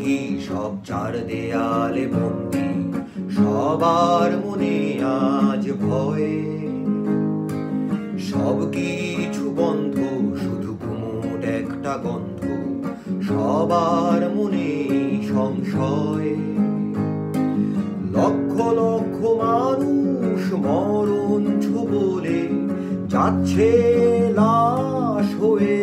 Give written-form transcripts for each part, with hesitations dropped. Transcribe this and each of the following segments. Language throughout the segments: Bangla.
সঙ্গী সব চার দেয়ালে বন্দি, সবার মনে আজ ভয়ে। সব কিছু বন্ধ, শুধু ঘুমোট একটা গন্ধ, সবার মনে সংশয়। লক্ষ লক্ষ মানুষ মরণ বলে যাচ্ছে লাশ হয়ে।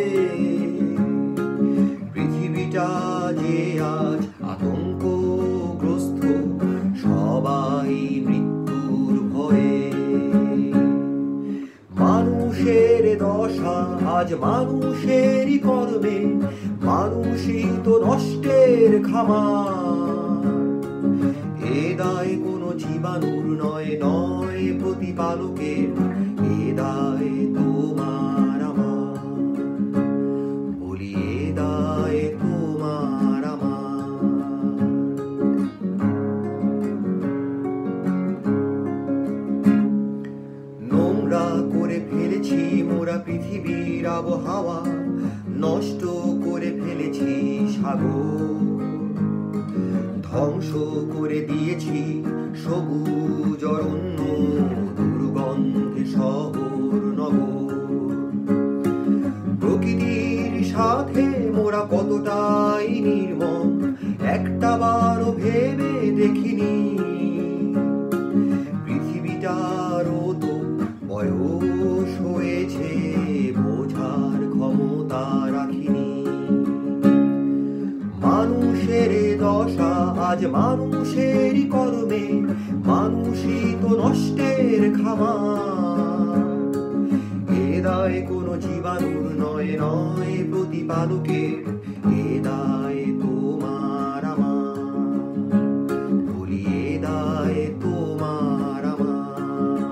পৃথিবীটা যে আজ আতঙ্কগ্রস্ত, সবাই মৃত্যুর ভয়ে। মানুষের দশা আজ মানুষেরই কর্মে, মানুষই তো নষ্টের খামার। এ দায় কোনো জীবাণুর নয়, নয় প্রতিপালকের, এ দায় তোমার আমার। বলি এ দায় তোমার আমার। নোংরা করে ফেলেছি মোরা পৃথিবীর আবহাওয়া, নষ্ট করে ফেলেছি সাগর, ধ্বংস করে দিয়েছি সবুজ অরণ্য, দুর্গন্ধে শহর নগর। প্রকৃতির সাথে মোরা কতটাই নির্মম, একটা বারও ভেবে দেখিনি। পৃথিবীটারও তো বয়স হয়েছে, বোঝার ক্ষমতা রাখিনি। মানুষের দশা আজ মানুষেরই কর্মে, মানুষই তো নষ্টের খামার। এ দায় কোনো জীবাণুর নয়, নয় প্রতিপালকের, এ দায় তোমার আমার। বলি এ দায় তোমার আমার।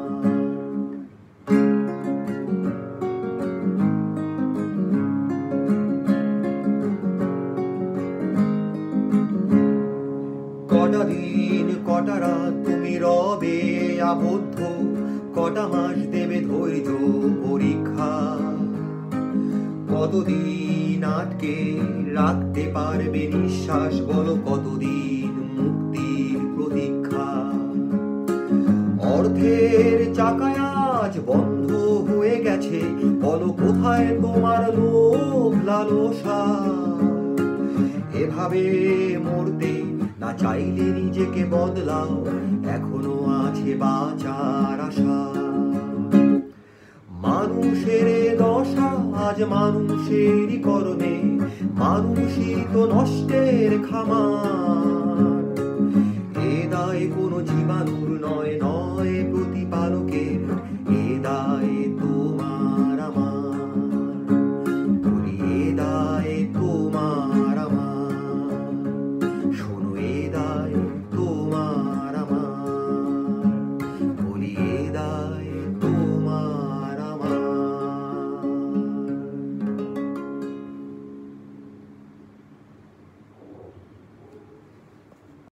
কটা দিন কটা রাত তুমি রবে আবদ্ধ, কটা মাস দেবে ধৈর্য পরীক্ষা। কতদিন আটকে রাখতে পারবে নিঃশ্বাস, বলো কতদিন মুক্তির প্রতীক্ষা। অর্থের চাকায় আজ বন্ধ হয়ে গেছে, বলো কোথায় তোমার লোভ লালসা। এভাবে মরতে না চাইলে নিজেকে বদলাও, এখনো আছে বাঁচার আশা। মানুষের দশা আজ মানুষেরই কর্মে, মানুষই তো নষ্টের খামার।